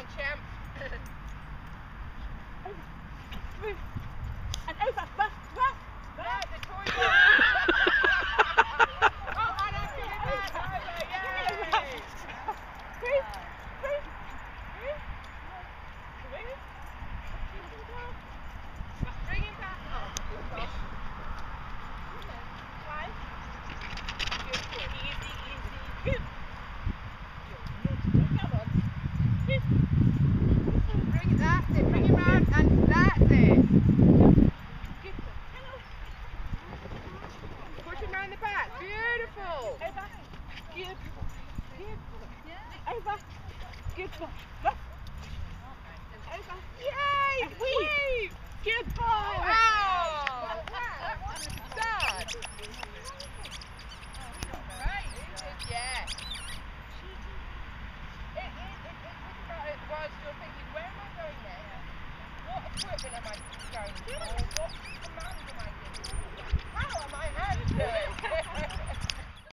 champ. Move. And over. Ruff. Yeah, the toy. Oh, and I'm giving that over. Yay! Bring him back. Oh, good gosh. One. Good. Easy. Good. Come on. That's it. Bring him round, and that's it. Push him round the back. Beautiful. Over. Good. Over. Good boy. Ruff. Over. Yay! And weave. Good boy. Wow! Dad! Right, yeah. Whilst you're thinking, where am I going there? What equipment am I going for?